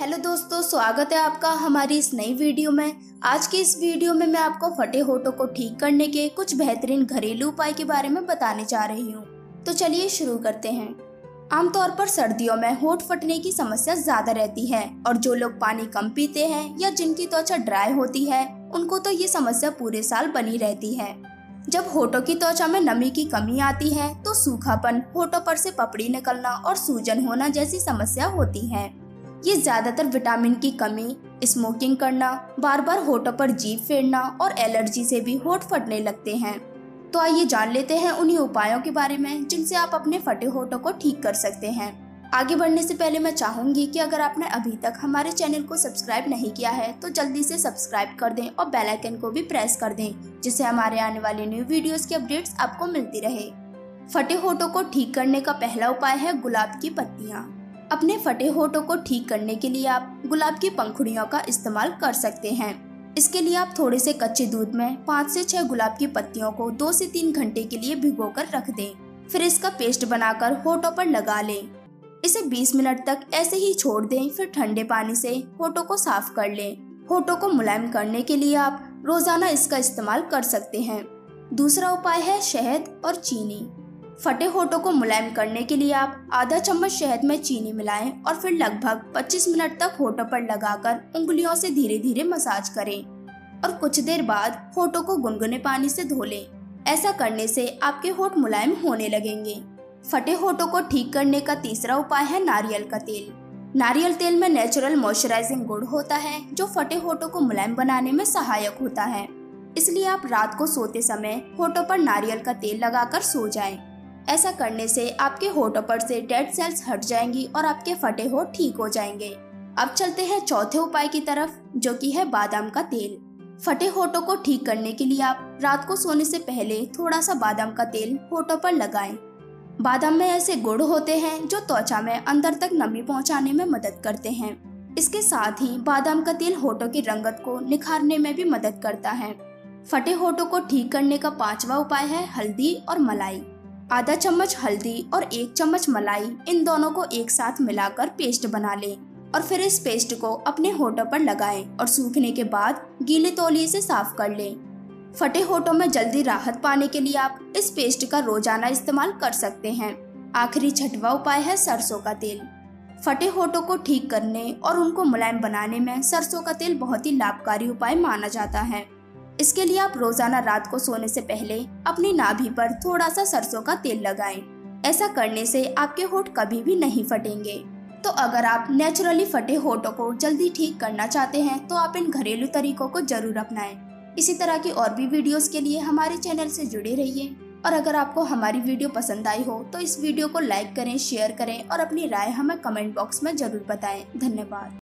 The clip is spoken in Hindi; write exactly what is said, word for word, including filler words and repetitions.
हेलो दोस्तों, स्वागत है आपका हमारी इस नई वीडियो में। आज की इस वीडियो में मैं आपको फटे होठों को ठीक करने के कुछ बेहतरीन घरेलू उपाय के बारे में बताने जा रही हूँ। तो चलिए शुरू करते हैं। आमतौर पर सर्दियों में होठ फटने की समस्या ज्यादा रहती है और जो लोग पानी कम पीते हैं या जिनकी त्वचा ड्राई होती है उनको तो ये समस्या पूरे साल बनी रहती है। जब होठों की त्वचा में नमी की कमी आती है तो सूखापन, होठों पर से पपड़ी निकलना और सूजन होना जैसी समस्या होती है। ये ज्यादातर विटामिन की कमी, स्मोकिंग करना, बार बार होठों पर जीभ फेरना और एलर्जी से भी होठ फटने लगते हैं। तो आइए जान लेते हैं उन्हीं उपायों के बारे में जिनसे आप अपने फटे होठों को ठीक कर सकते हैं। आगे बढ़ने से पहले मैं चाहूंगी कि अगर आपने अभी तक हमारे चैनल को सब्सक्राइब नहीं किया है तो जल्दी से सब्सक्राइब कर दें और बेल आइकन को भी प्रेस कर दें, जिससे हमारे आने वाले न्यू वीडियोस की अपडेट्स आपको मिलती रहे। फटे होठों को ठीक करने का पहला उपाय है गुलाब की पत्तियां। अपने फटे होठों को ठीक करने के लिए आप गुलाब की पंखुड़ियों का इस्तेमाल कर सकते हैं। इसके लिए आप थोड़े से कच्चे दूध में पाँच से छह गुलाब की पत्तियों को दो से तीन घंटे के लिए भिगोकर रख दें। फिर इसका पेस्ट बनाकर होठों पर लगा लें। इसे बीस मिनट तक ऐसे ही छोड़ दें। फिर ठंडे पानी से होठों को साफ कर लें। होठों को मुलायम करने के लिए आप रोजाना इसका इस्तेमाल कर सकते हैं। दूसरा उपाय है शहद और चीनी। फटे होठों को मुलायम करने के लिए आप आधा चम्मच शहद में चीनी मिलाएं और फिर लगभग पच्चीस मिनट तक होठों पर लगाकर उंगलियों से धीरे धीरे मसाज करें और कुछ देर बाद होठों को गुनगुने पानी से धो लें। ऐसा करने से आपके होठ मुलायम होने लगेंगे। फटे होठों को ठीक करने का तीसरा उपाय है नारियल का तेल। नारियल तेल में नेचुरल मॉइस्चराइजिंग गुण होता है जो फटे होठों को मुलायम बनाने में सहायक होता है। इसलिए आप रात को सोते समय होठों पर नारियल का तेल लगाकर सो जाएं। ऐसा करने से आपके होठों पर से डेड सेल्स हट जाएंगी और आपके फटे होठ ठीक हो जाएंगे। अब चलते हैं चौथे उपाय की तरफ, जो कि है बादाम का तेल। फटे होठों को ठीक करने के लिए आप रात को सोने से पहले थोड़ा सा बादाम का तेल होठों पर लगाएं। बादाम में ऐसे गुण होते हैं जो त्वचा में अंदर तक नमी पहुंचाने में मदद करते हैं। इसके साथ ही बादाम का तेल होठों की रंगत को निखारने में भी मदद करता है। फटे होठों को ठीक करने का पांचवा उपाय है हल्दी और मलाई। आधा चम्मच हल्दी और एक चम्मच मलाई, इन दोनों को एक साथ मिलाकर पेस्ट बना लें और फिर इस पेस्ट को अपने होठों पर लगाएं और सूखने के बाद गीले तौलिए से साफ कर लें। फटे होठों में जल्दी राहत पाने के लिए आप इस पेस्ट का रोजाना इस्तेमाल कर सकते हैं। आखिरी छठवां उपाय है सरसों का तेल। फटे होठों को ठीक करने और उनको मुलायम बनाने में सरसों का तेल बहुत ही लाभकारी उपाय माना जाता है। इसके लिए आप रोजाना रात को सोने से पहले अपनी नाभि पर थोड़ा सा सरसों का तेल लगाएं। ऐसा करने से आपके होठ कभी भी नहीं फटेंगे। तो अगर आप नेचुरली फटे होठों को जल्दी ठीक करना चाहते हैं तो आप इन घरेलू तरीकों को जरूर अपनाएं। इसी तरह की और भी वीडियोस के लिए हमारे चैनल से जुड़े रहिए। और अगर आपको हमारी वीडियो पसंद आई हो तो इस वीडियो को लाइक करें, शेयर करें और अपनी राय हमें कमेंट बॉक्स में जरूर बताएं। धन्यवाद।